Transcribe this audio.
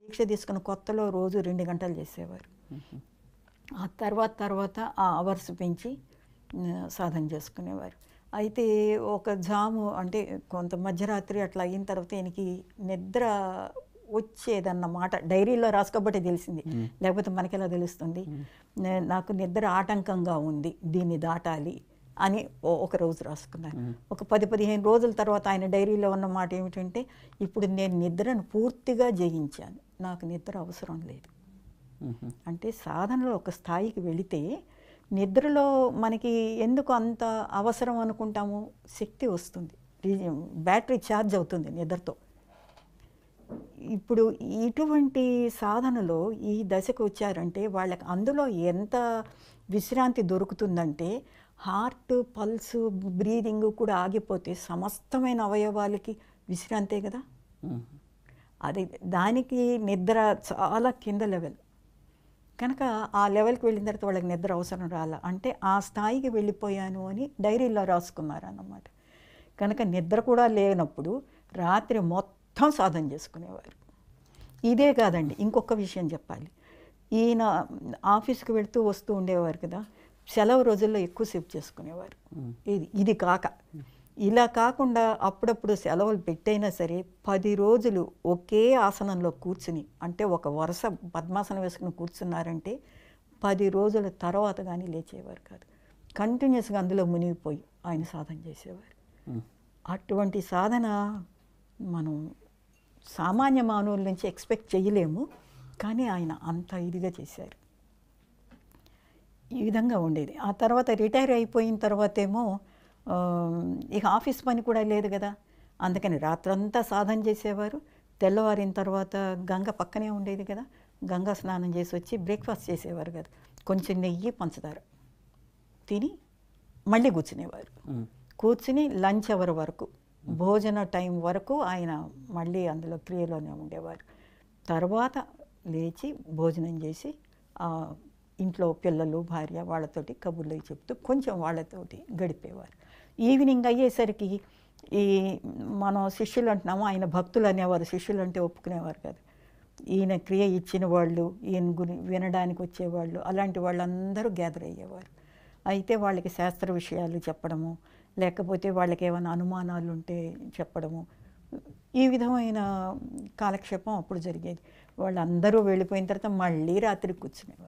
దీక్ష తీసుకున్న కొత్తలో రోజు 2 గంటలు చేసేవారు. ఆ తర్వాత ఆ అవర్స్ పెంచి సాధన చేసుకునేవారు. అయితే ఒక జాము అంటే కొంత మధ్యరాత్రి అట్లా అయిన తర్వాత ఈయనకి నిద్ర వచ్చేదన్నమాట. డైరీలో రాసుకోబట్టే తెలిసింది, లేకపోతే మనకెలా తెలుస్తుంది? నాకు నిద్ర ఆటంకంగా ఉంది, దీన్ని దాటాలి అని ఒక రోజు రాసుకున్నారు. ఒక 10-15 రోజుల తర్వాత ఆయన డైరీలో ఉన్న మాట ఏమిటంటే, ఇప్పుడు నేను నిద్రను పూర్తిగా జయించాను, నాకు నిద్ర అవసరం లేదు. అంటే సాధనలో ఒక స్థాయికి వెళితే నిద్రలో మనకి ఎందుకు అంత అవసరం అనుకుంటాము? శక్తి వస్తుంది, బ్యాటరీ ఛార్జ్ అవుతుంది నిద్రతో. ఇప్పుడు ఇటువంటి సాధనలో ఈ దశకు వచ్చారంటే వాళ్ళకి అందులో ఎంత విశ్రాంతి దొరుకుతుందంటే, హార్ట్, పల్స్, బ్రీదింగ్ కూడా ఆగిపోతే సమస్తమైన అవయవాలకి విశ్రాంతే కదా. అది దానికి నిద్ర చాలా కింద లెవెల్ కనుక ఆ లెవెల్కి వెళ్ళిన తర్వాత వాళ్ళకి నిద్ర అవసరం రాలా. అంటే ఆ స్థాయికి వెళ్ళిపోయాను అని డైరీలో రాసుకున్నారన్నమాట. కనుక నిద్ర కూడా లేనప్పుడు రాత్రి మొత్తం సాధన చేసుకునేవారు. ఇదే కాదండి, ఇంకొక విషయం చెప్పాలి. ఈయన ఆఫీస్కి వెళుతూ వస్తూ ఉండేవారు కదా, సెలవు రోజుల్లో ఎక్కువసేపు చేసుకునేవారు. ఇది కాక ఇలా కాకుండా అప్పుడప్పుడు సెలవులు పెట్టైనా సరే 10 రోజులు ఒకే ఆసనంలో కూర్చుని, అంటే ఒక వరుస పద్మాసనం వేసుకుని కూర్చున్నారంటే 10 రోజుల తర్వాత కానీ లేచేవారు కాదు. కంటిన్యూస్గా అందులో మునిగిపోయి ఆయన సాధన చేసేవారు. అటువంటి సాధన మనం సామాన్య మానవుల నుంచి ఎక్స్పెక్ట్ చేయలేము, కానీ ఆయన అంత ఇదిగా చేశారు. ఈ విధంగా ఉండేది. ఆ తర్వాత రిటైర్ అయిపోయిన తర్వాత ఏమో ఇక ఆఫీస్ పని కూడా లేదు కదా, అందుకని రాత్రంతా సాధన చేసేవారు. తెల్లవారిన తర్వాత గంగ పక్కనే ఉండేది కదా, గంగా స్నానం చేసి వచ్చి బ్రేక్ఫాస్ట్ చేసేవారు కదా, కొంచెం నెయ్యి పంచదార తిని మళ్ళీ కూర్చునేవారు. కూర్చుని లంచ్ అవర్ వరకు, భోజన టైం వరకు ఆయన మళ్ళీ అందులో క్రియలోనే ఉండేవారు. తర్వాత లేచి భోజనం చేసి ఇంట్లో పిల్లలు, భార్య వాళ్ళతోటి కబుర్లు చెప్తూ కొంచెం వాళ్ళతోటి గడిపేవారు. ఈవినింగ్ అయ్యేసరికి ఈ మనం శిష్యులు అంటున్నాము, ఆయన భక్తులు అనేవారు, శిష్యులు అంటే ఒప్పుకునేవారు కాదు. ఈయన క్రియ ఇచ్చిన వాళ్ళు, ఈయన వినడానికి వచ్చేవాళ్ళు, అలాంటి వాళ్ళందరూ గ్యాదర్ అయ్యేవారు. అయితే వాళ్ళకి శాస్త్ర విషయాలు చెప్పడము, లేకపోతే వాళ్ళకి ఏమైనా అనుమానాలు ఉంటే చెప్పడము, ఈ విధమైన కాలక్షేపం అప్పుడు జరిగేది. వాళ్ళందరూ వెళ్ళిపోయిన తర్వాత మళ్ళీ రాత్రి కూర్చునేవారు.